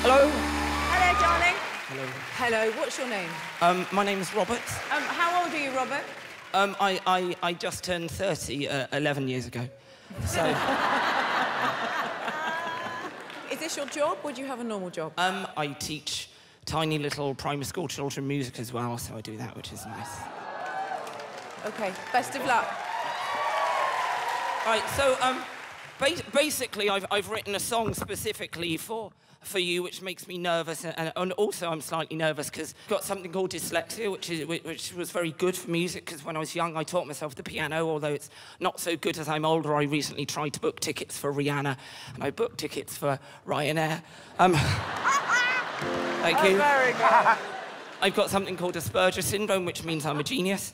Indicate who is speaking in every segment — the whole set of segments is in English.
Speaker 1: Hello.
Speaker 2: Hello, darling.
Speaker 1: Hello.
Speaker 2: Hello, what's your name?
Speaker 1: My name is Robert.
Speaker 2: How old are you, Robert?
Speaker 1: I just turned 30 11 years ago. So...
Speaker 2: Is this your job, or do you have a normal job?
Speaker 1: I teach tiny little primary school children music as well, so I do that, which is nice.
Speaker 2: OK, best of luck.
Speaker 1: Right, so, basically, I've written a song specifically for you, which makes me nervous, and also I'm slightly nervous because I've got something called dyslexia, which was very good for music, because when I was young, I taught myself the piano, although it's not so good as I'm older. I recently tried to book tickets for Rihanna, and I booked tickets for Ryanair. Thank you.
Speaker 2: Very good.
Speaker 1: I've got something called Asperger syndrome, which means I'm a genius.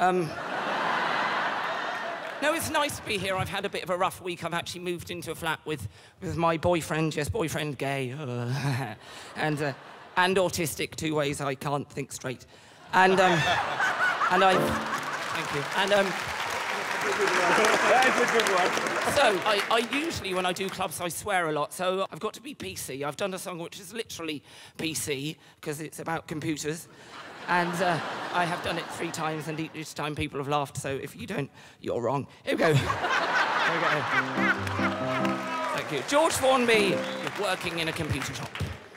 Speaker 1: No, it's nice to be here. I've had a bit of a rough week. I've actually moved into a flat with my boyfriend, yes, boyfriend gay, and autistic, 2 ways I can't think straight. And thank you. And
Speaker 3: That's a good one.
Speaker 1: So, I usually, when I do clubs, I swear a lot, so I've got to be PC. I've done a song which is literally PC, because it's about computers. And I have done it 3 times, and each time people have laughed, so if you don't, you're wrong. Here we go. Here we go. Thank you. George Formby, working in a computer shop.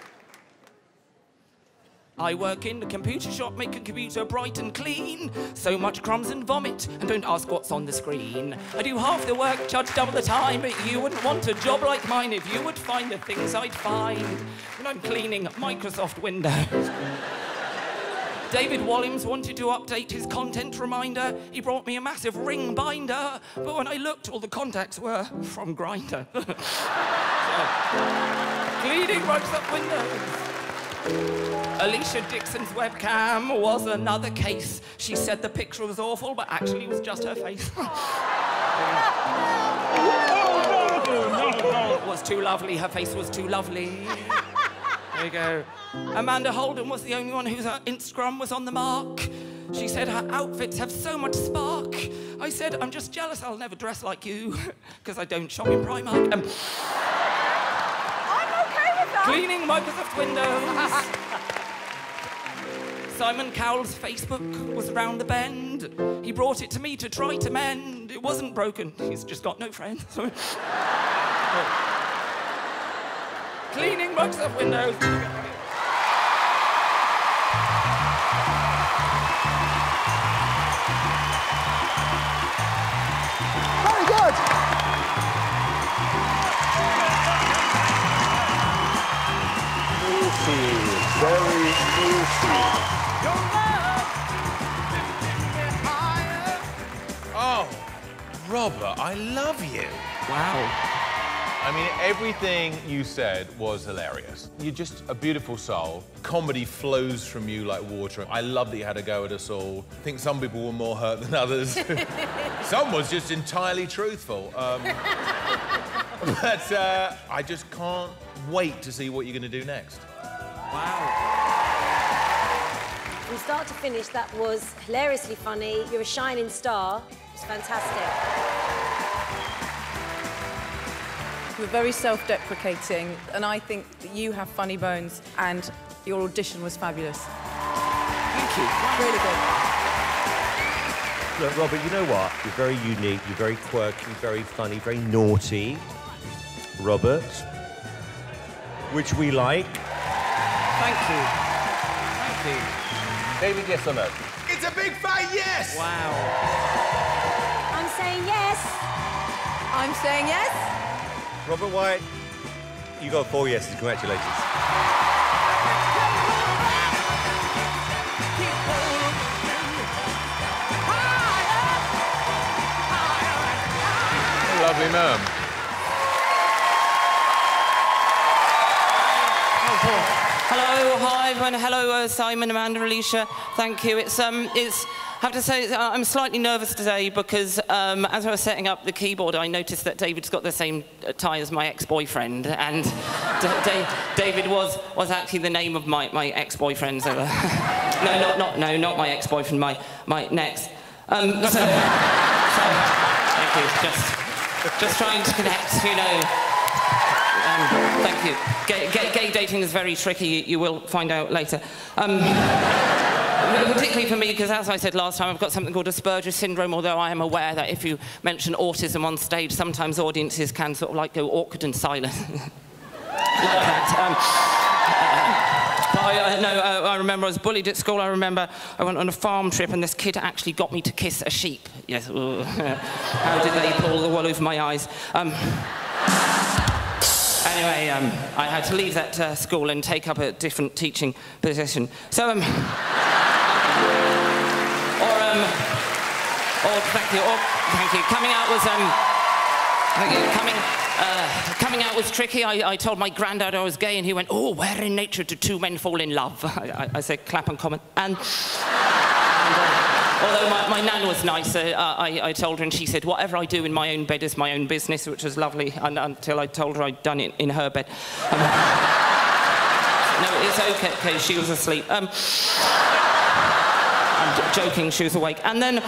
Speaker 1: I work in the computer shop, make a computer bright and clean. So much crumbs and vomit, and don't ask what's on the screen. I do half the work, charge double the time, but you wouldn't want a job like mine if you would find the things I'd find when I'm cleaning Microsoft Windows. David Walliams wanted to update his content reminder. He brought me a massive ring binder, but when I looked, all the contacts were from Grindr. Cleaning Microsoft Windows. Alesha Dixon's webcam was another case. She said the picture was awful, but actually it was just her face. It was too lovely, her face was too lovely. There you go. Amanda Holden was the only one whose Instagram was on the mark. She said her outfits have so much spark. I said, I'm just jealous I'll never dress like you, because I don't shop in Primark.
Speaker 2: I'm OK with that.
Speaker 1: Cleaning Microsoft Windows. Simon Cowell's Facebook was round the bend. He brought it to me to try to mend. It wasn't broken, he's just got no friends. Cleaning Microsoft Windows.
Speaker 3: Very good. Easy, very easy.
Speaker 4: Oh, Robert, I love you.
Speaker 1: Wow.
Speaker 4: I mean, everything you said was hilarious. You're just a beautiful soul. Comedy flows from you like water. I love that you had a go at us all. I think some people were more hurt than others. Some was just entirely truthful. But I just can't wait to see what you're going to do next.
Speaker 1: Wow.
Speaker 5: From start to finish, that was hilariously funny. You're a shining star. It's fantastic.
Speaker 2: You're very self-deprecating, and I think that you have funny bones, and your audition was fabulous.
Speaker 1: Thank you.
Speaker 2: Really good.
Speaker 6: Look, Robert, you know what? You're very unique, you're very quirky, very funny, very naughty. Robert, which we like.
Speaker 1: Thank you. Thank you.
Speaker 4: David, yes or no? It's a big fat yes!
Speaker 1: Wow.
Speaker 5: I'm saying yes.
Speaker 2: I'm saying yes.
Speaker 6: Robert White, you got 4 yeses. Congratulations.
Speaker 4: Lovely man.
Speaker 1: Hello, hi everyone. Hello, Simon, Amanda, Alesha. Thank you. I have to say, I'm slightly nervous today because as I was setting up the keyboard, I noticed that David's got the same tie as my ex-boyfriend, and David was actually the name of my ex-boyfriend. So, no, not my ex-boyfriend, my next. Thank you. Just trying to connect, you know. Thank thank you. Gay dating is very tricky, you will find out later. Particularly for me, because as I said last time, I've got something called Asperger's syndrome, although I am aware that if you mention autism on stage, sometimes audiences can sort of like go awkward and silent. Like that. But I remember I was bullied at school. I remember I went on a farm trip and this kid actually got me to kiss a sheep. Yes. How did they pull the wool over my eyes? Anyway, I had to leave that school and take up a different teaching position. So, thank you. Coming out was tricky. I told my granddad I was gay, and he went, "Oh, where in nature do two men fall in love?" I said, "Clap and comment." Although my nan was nice, I told her, and she said, "Whatever I do in my own bed is my own business," which was lovely, until I told her I'd done it in her bed. No, it's okay, because she was asleep. I'm joking, she was awake. And then...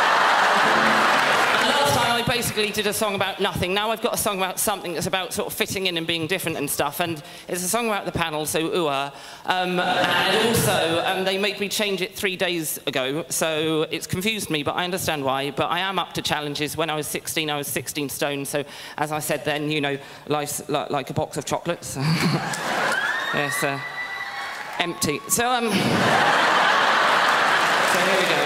Speaker 1: last time I basically did a song about nothing. Now I've got a song about something that's about sort of fitting in and being different and stuff, and it's a song about the panel, so ooh-ah. And also, they made me change it 3 days ago, so it's confused me, but I understand why. But I am up to challenges. When I was 16, I was 16 stone, so as I said then, you know, life's like a box of chocolates. Yes, empty. So here we go.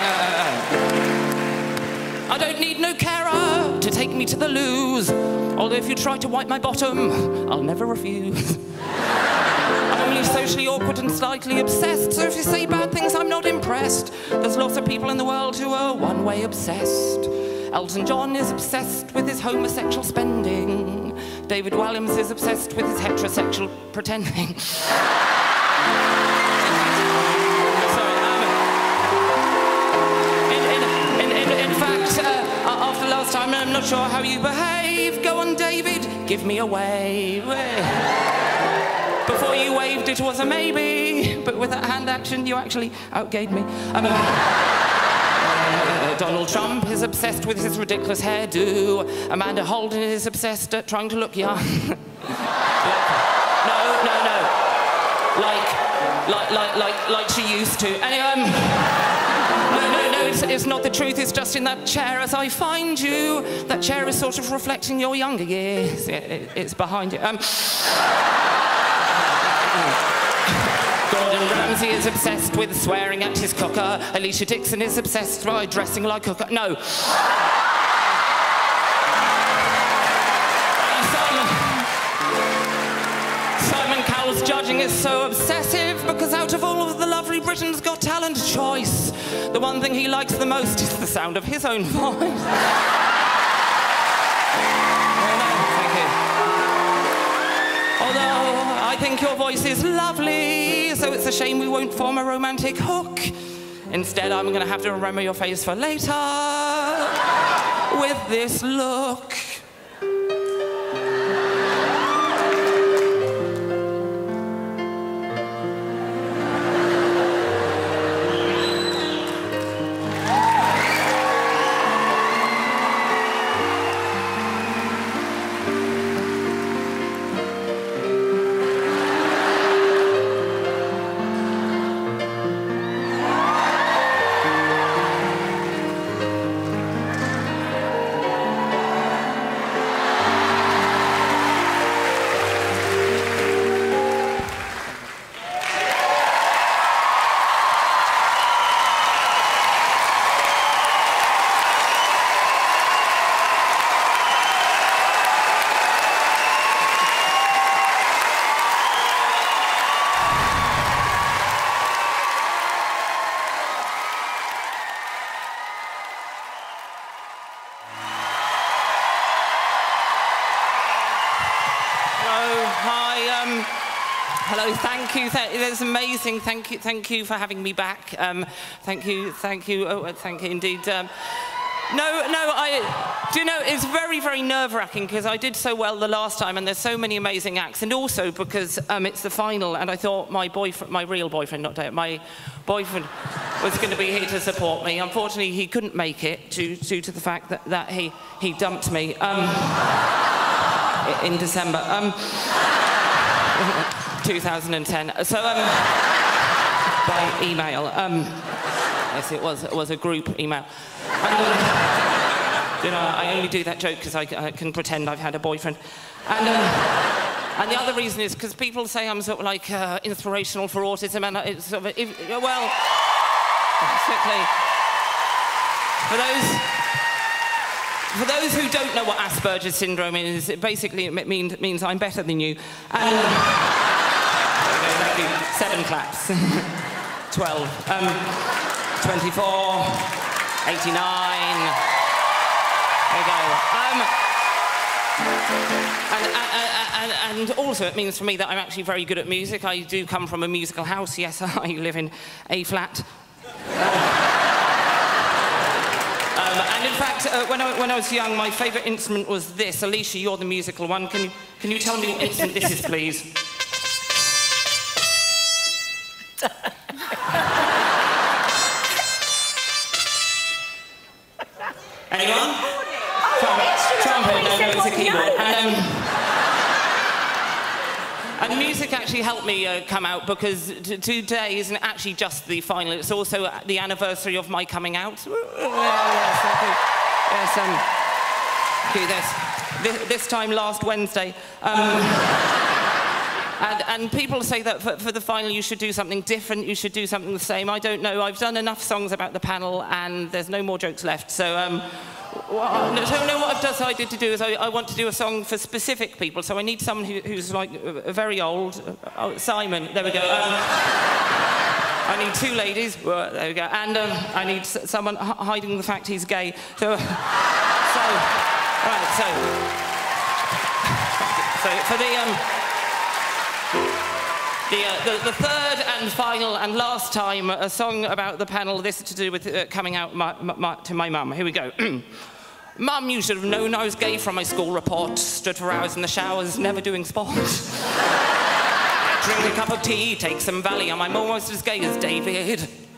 Speaker 1: I don't need no carer to take me to the loos. Although if you try to wipe my bottom, I'll never refuse. I'm only socially awkward and slightly obsessed, so if you say bad things, I'm not impressed. There's lots of people in the world who are one-way obsessed. Elton John is obsessed with his homosexual spending. David Walliams is obsessed with his heterosexual pretending. After last time, I'm not sure how you behave. Go on, David, give me a wave. Before you waved, it was a maybe, but with that hand action, you actually outgayed me. Donald Trump is obsessed with his ridiculous hairdo. Amanda Holden is obsessed at trying to look young. No. Like she used to. Anyway, No, it's not the truth, it's just in that chair as I find you. That chair is sort of reflecting your younger years. It's behind it. Gordon Ramsay is obsessed with swearing at his cooker. Alesha Dixon is obsessed by dressing like a cooker. No. Cowell's judging is so obsessive because out of all of the lovely Britain's Got Talent choice, the one thing he likes the most is the sound of his own voice. Thank you. Although I think your voice is lovely, so it's a shame we won't form a romantic hook. Instead, I'm going to have to remember your face for later with this look. Hello, thank you. That's amazing. Thank you for having me back. Thank you. Oh, thank you indeed. Do you know, it's very, very nerve-wracking because I did so well the last time and there's so many amazing acts, and also because it's the final and I thought my boyfriend, my real boyfriend, not Dave, my boyfriend was going to be here to support me. Unfortunately, he couldn't make it due to the fact that he dumped me in December. 2010. So, by email. Yes, it was a group email. And, you know, I only do that joke because I can pretend I've had a boyfriend. And the other reason is because people say I'm sort of like inspirational for autism, and it's sort of, well, basically, for those who don't know what Asperger's syndrome is, basically it means I'm better than you. And 7 claps, 12, 24, 89. There we go. And also it means for me that I'm actually very good at music. I do come from a musical house. Yes, I live in A flat. And in fact, when I was young, my favourite instrument was this. Alesha, you're the musical one. Can you tell me what instrument this is, please? Anyone? Trumpet. No, it's a keyboard. And music actually helped me come out, because today isn't actually just the final, it's also the anniversary of my coming out. Yes, this time last Wednesday. And people say that for the final you should do something different, you should do something the same. I don't know, I've done enough songs about the panel and there's no more jokes left, so what I've decided to do is I want to do a song for specific people, so I need someone who's like very old. Oh, Simon, there we go. I need 2 ladies, well, there we go, and I need someone hiding the fact he's gay. So for the third and final and last time, a song about the panel. This is to do with coming out to my mum. Here we go. Mum, you should have known I was gay from my school report. Stood for hours in the showers, never doing sport. Drink a cup of tea, take some Valium. I'm almost as gay as David.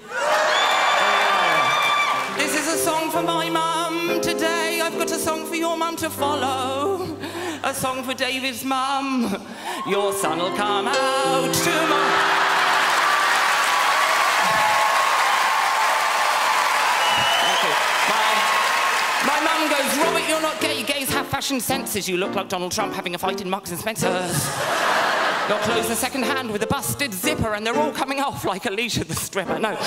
Speaker 1: This is a song for my mum today. I've got a song for your mum to follow. A song for David's mum. Your son will come out tomorrow. My mum goes, Robert, you're not gay. Gays have fashion senses. You look like Donald Trump having a fight in Marks and Spencer's. Your clothes are second-hand with a busted zipper, and they're all coming off like Alesha the stripper. No.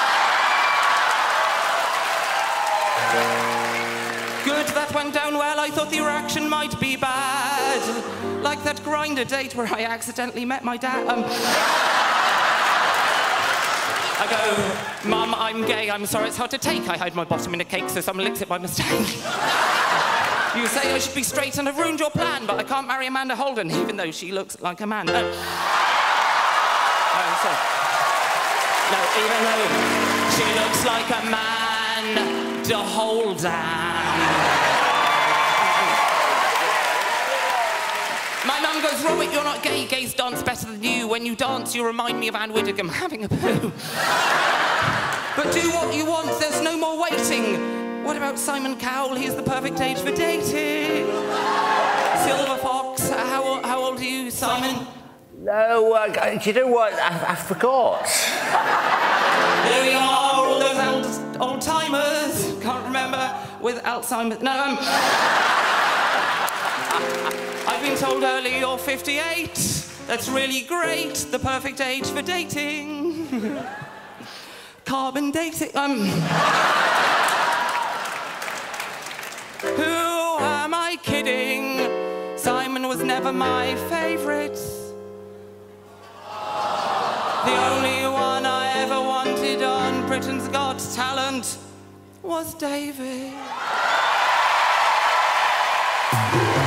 Speaker 1: Good, that went down well. I thought the reaction might be bad. Like that Grindr date where I accidentally met my dad. I go, Mum, I'm gay. I'm sorry, it's hard to take. I hide my bottom in a cake so someone licks it by mistake. You say I should be straight and I've ruined your plan, but I can't marry Amanda Holden, even though she looks like a man. No, even though she looks like a man, to Holden. My mum goes, Robert, you're not gay. Gays dance better than you. When you dance, you remind me of Anne Widdecombe having a poo. But do what you want. There's no more waiting. What about Simon Cowell? He's the perfect age for dating. Silver Fox. How old are you, Simon?
Speaker 3: No, do you know what? I forgot.
Speaker 1: There we are, all those old-timers. Can't remember with Alzheimer's. No, I've been told earlier you're 58. That's really great. The perfect age for dating. Carbon dating. Who am I kidding? Simon was never my favourite. The only one I ever wanted on Britain's Got Talent was David.